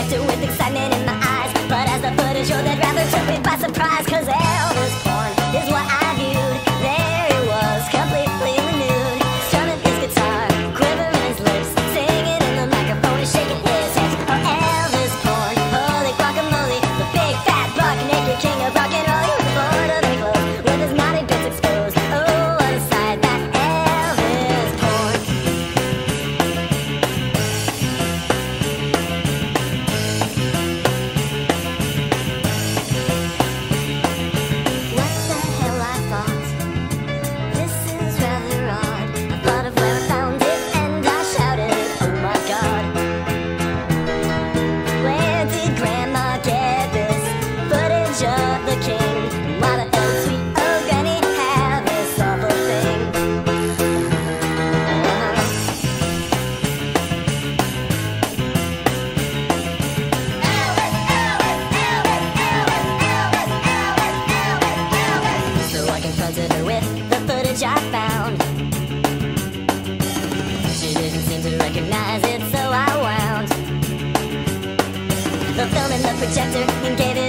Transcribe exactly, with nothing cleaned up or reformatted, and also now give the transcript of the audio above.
projector with excitement in my eyes. But as the footage showed, that rather took me by surprise. Cause Elvis Porn is what I viewed. There he was, completely renewed, strumming his guitar, quivering his lips, singing in the microphone and shaking his hips. Oh, Elvis Porn, holy guacamole, the big fat buck naked king of rock and roll. He was born of the clothes with his naughty bits exposed. Oh, what a sight, that Elvis Porn. What the hell, I thought, this is rather odd. I thought of where I found it and I shouted, oh my god. Where did Grandma get this footage of the king? Why the hell does sweet old Granny have this awful thing? So I confronted her with the footage I found. She didn't seem to recognize it, so I wound the film in the projector and gave it